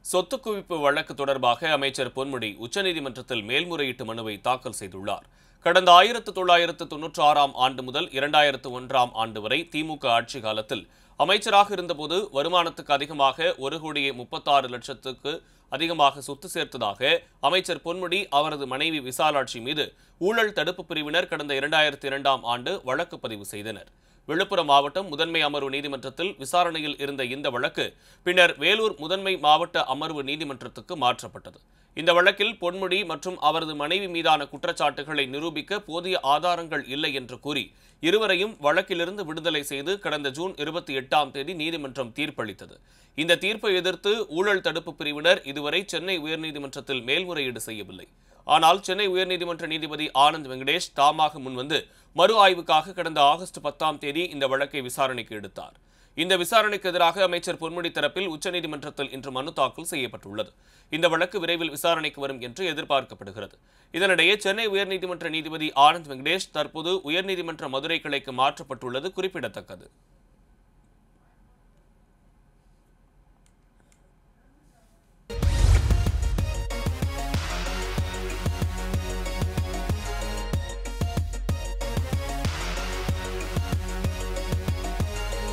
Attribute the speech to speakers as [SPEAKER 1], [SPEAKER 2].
[SPEAKER 1] சொத்து குவிப்பு வழக்கு தொடர்பாக அமைச்சர் பொன்முடி உச்சநீதிமன்றத்தில் மேல்முறையீட்டு மனுவை தாக்கல் செய்துள்ளார். கடந்த 1996ஆம் ஆண்டு முதல் 2001ஆம் ஆண்டு வரை திமுக ஆட்சி காலத்தில் அமைச்சராக இருந்தபோது வருமானத்துக்கு அதிகமாக 1,36,00,000க்கு அதிகமாக சொத்து சேர்த்ததாக அமைச்சர் பொன்முடி அவரது மனைவி விசாலாட்சி மீது ஊழல் தடுப்பு பிரிவினர் கடந்த 2002ஆம் ஆண்டு வழக்கு பதிவு செய்தனர். விழுப்புரம் மாவட்டம் முதன்மை அமர்வு நீதிமன்றத்தில் விசாரணையில் இருந்த இந்த வழக்கு பின்னர் வேலூர் முதன்மை மாவட்ட அமர்வு நீதிமன்றத்துக்கு மாற்றப்பட்டது. இந்த வழக்கில் பொன்முடி மற்றும் அவரது மனைவி மீதான குற்றச்சாட்டுகளை நிரூபிக்க போதிய ஆதாரங்கள் இல்லை என்று கூறி இருவரையும் வழக்கிலிருந்து விடுதலை செய்து கடந்த ஜூன் 28ஆம் தேதி நீதிமன்றம் தீர்ப்பளித்தது. இந்த தீர்ப்பை எதிர்த்து ஊழல் தடுப்பு பிரிவினர் இதுவரை சென்னை உயர்நீதிமன்றத்தில் மேல்முறையீடு செய்யவில்லை. ஆனால் சென்னை உயர்நீதிமன்ற நீதிபதி ஆனந்த் வெங்கடேஷ் தாமாக முன்வந்து மறு ஆய்வுக்காக கடந்த ஆகஸ்ட் 10ஆம் தேதி இந்த வழக்கை விசாரணைக்கு எடுத்தார். இந்த விசாரணைக்கு எதிராக அமைச்சர் பொன்முடி தரப்பில் உச்சநீதிமன்றத்தில் இன்று மனு தாக்கல் செய்யப்பட்டுள்ளது. இந்த வழக்கு விரைவில் விசாரணைக்கு வரும் என்று எதிர்பார்க்கப்படுகிறது. இதனிடையே சென்னை உயர்நீதிமன்ற நீதிபதி ஆனந்த் வெங்கடேஷ் தற்போது உயர்நீதிமன்ற மதுரை கிளைக்கு மாற்றப்பட்டுள்ளது குறிப்பிடத்தக்கது.